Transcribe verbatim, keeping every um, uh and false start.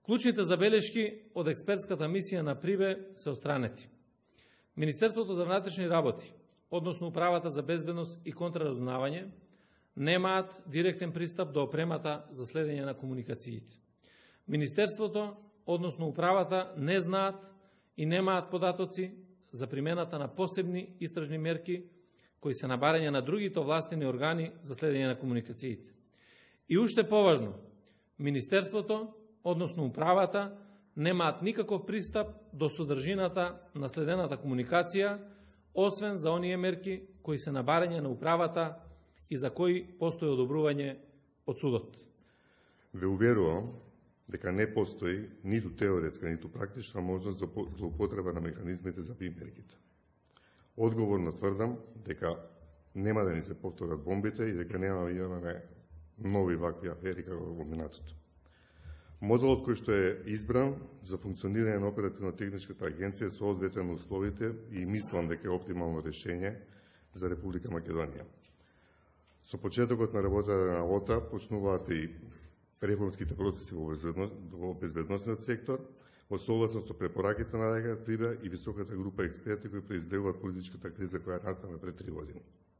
Клучните забелешки од експертската мисија на Прибе се отстранети. Министерството за внатрешни работи, односно Управата за безбедност и контраразузнавање, немаат директен пристап до опремата за следење на комуникациите. Министерството, односно Управата, не знаат и немаат податоци за примената на посебни истражни мерки кои се на барање на другите овластени органи за следење на комуникациите. И уште поважно, Министерството, односно Управата, немаат никаков пристап до содржината на следената комуникација, освен за оние мерки кои се на барање на Управата и за кои постои одобрување од судот. Ве уверувам дека не постои ниту теоретска, ниту практична можност за злоупотреба на механизмите за примерките. Одговорно тврдам дека нема да ни се повторат бомбите и дека нема да имаме нови вакви афери како во минатото. Моделот кој што е избран за функционирање на оперативно-техничката агенција се соодветен на условите и мислам дека е оптимално решение за Република Македонија. Со почетокот на работата на ОТА почнуваат и реформските процеси во безбедносниот сектор, во согласност со препораките на Прибе и високата група експерти кои произлегуваат политичката криза која настана пред три години.